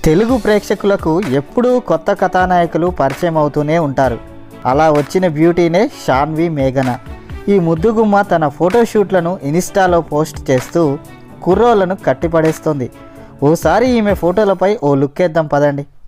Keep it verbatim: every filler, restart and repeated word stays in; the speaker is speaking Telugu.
తెలుగు ప్రేక్షకులకు ఎప్పుడూ కొత్త కథానాయకులు పరిచయం అవుతూనే ఉంటారు. అలా వచ్చిన బ్యూటీనే సాన్వి మేఘన. ఈ ముద్దుగుమ్మ తన ఫోటోషూట్లను ఇన్స్టాలో పోస్ట్ చేస్తూ కుర్రోళ్లను కట్టిపడేస్తుంది. ఓసారి ఈమె ఫోటోలపై ఓ లుక్ వేద్దాం పదండి.